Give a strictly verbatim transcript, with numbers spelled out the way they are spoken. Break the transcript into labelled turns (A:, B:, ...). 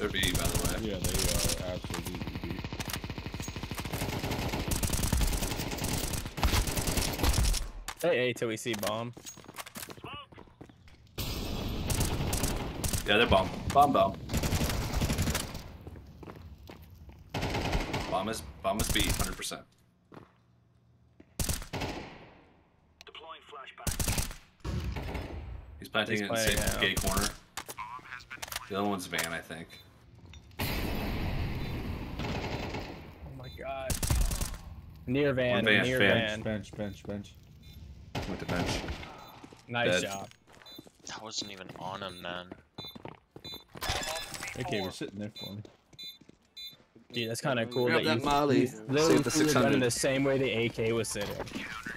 A: They're B, by the way.
B: Yeah, they are absolutely B.
C: Hey, A till we see bomb.
A: Yeah, they're bomb. Bomb, bomb. Bomb is, bomb is B, one hundred percent.
D: Deploying flashbang.
A: He's planting
C: He's
A: it in the same
C: playing,
A: gay corner. The other one's van, I think.
C: Oh my god. Near van,
A: One van,
C: near
A: van.
C: van.
B: Bench, bench, bench.
A: Went to bench.
C: Nice
A: Dead.
C: job.
E: That wasn't even on him, man.
B: A K was sitting there for me.
C: Dude, that's kind of cool
A: Grab
C: that
A: that
C: you
A: Molly.
C: literally
A: Save the six
C: running
A: hundred.
C: the same way the A K was sitting.